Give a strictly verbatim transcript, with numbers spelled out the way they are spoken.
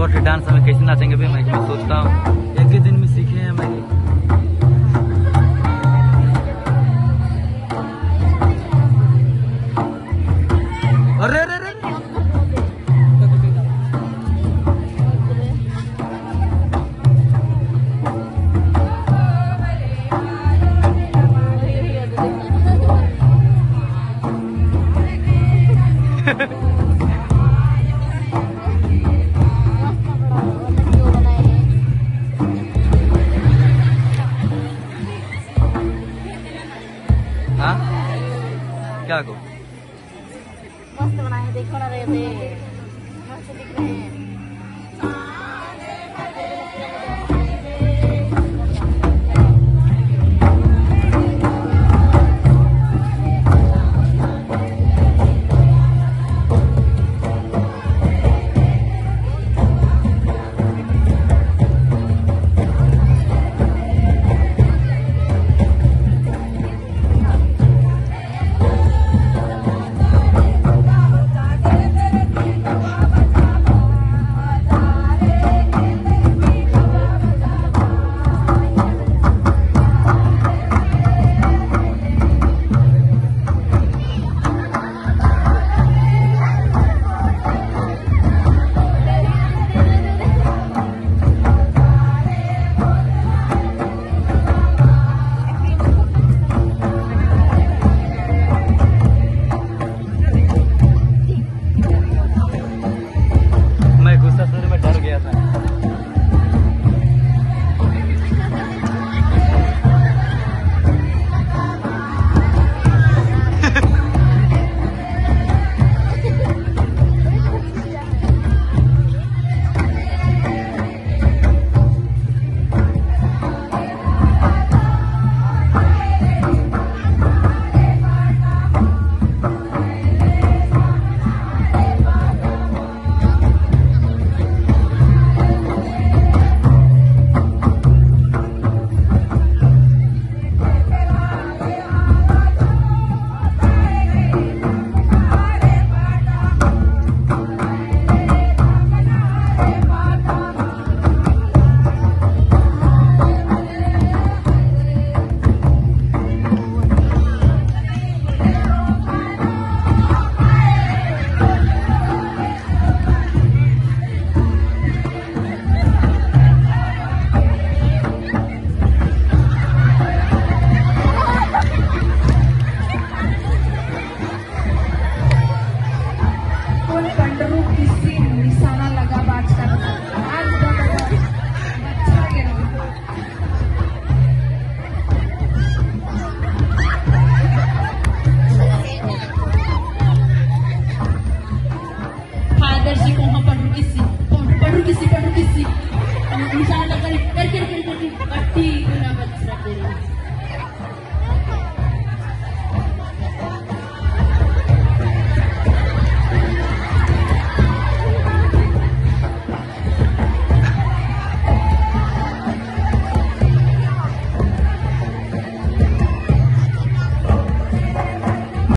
और फिर डांस में कैसे नाचेंगे भी मैं सोचता हूँ एक ही दिन में सीखे हैं मैं। अरे अरे अरे हाँ क्या को मस्त बनाए देखो ना रहे थे मस्त दिख रहे हैं। Padu kisi, padu kisi, padu kisi. Insya Allah kali, kali, kali, kali.